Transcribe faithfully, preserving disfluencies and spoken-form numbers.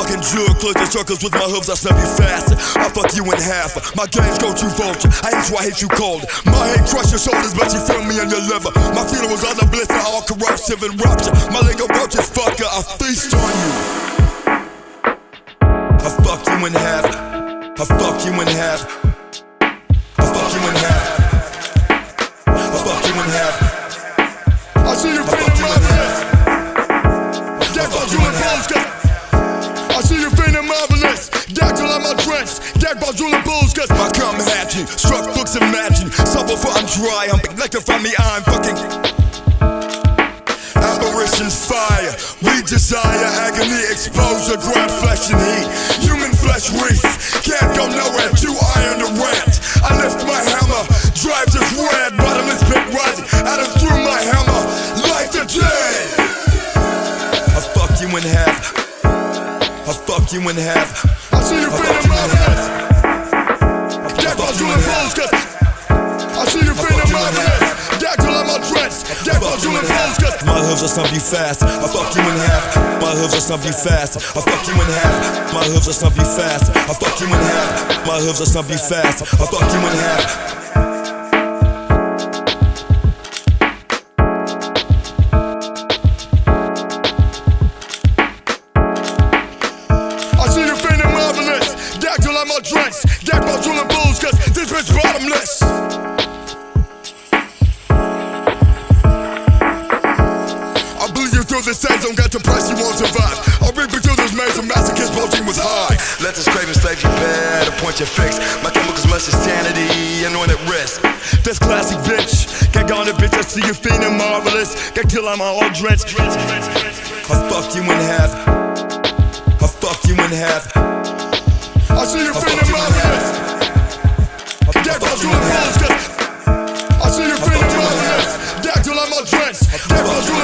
fucking jug, close your circles with my hooves, I snap you faster. I fuck you in half. My games go too vulture. I hate you, I hate you cold. My head crush your shoulders, but you feel me in your liver. My feeling was under bliss and all corrosive and rupture. My leg of roaches, fucker, I feast on you. I fuck you in half. I fuck you in half. I fuck you in half. I fuck you in half. I see you feeling marvelous. That fuck you in half. I see you feeling marvelous. Dactyl on my drenched. Dak by Julie Bulls, cause my cum had you. Struck books imagine. Sub before I'm dry. I'm electrifying me, I'm fucking apparitions fire. We desire agony, exposure, grind flesh and heat. Human flesh wreath. Can't go nowhere, too iron to rant. I lift my hammer, drive this red. Bottomless pit rising, out and through my hammer. Light the day. I fuck you in half. I fuck you in half. I see you feeling marvelous. Dactyl doing pose, cause I see you feeling marvelous. Dactyl on my dress. Dactyl doing pose, cause my hooves are something fast. I fuck you in half. My hooves are something fast. I fuck you in half. My hooves are something fast. I fuck you in half. My hooves are something fast. I fuck you in half. Dress, Dak by Julie Bulls, cause this bitch bottomless. I bleed you through the same zone, got depressed, you won't survive. I'll rip you through this maze, a masochist bulging was high. Let this craving slave you bad, a point your fix. My chemicals must insanity, and on at risk. This classic bitch, get gone, bitch, I see you feeling marvelous. Get till I'm all drenched. I fuck you in half. I fuck you in half. I see you feeling marvelous. Dactyl doing pose, cause I see you feeling marvelous. Dactyl on my dress. Dactyl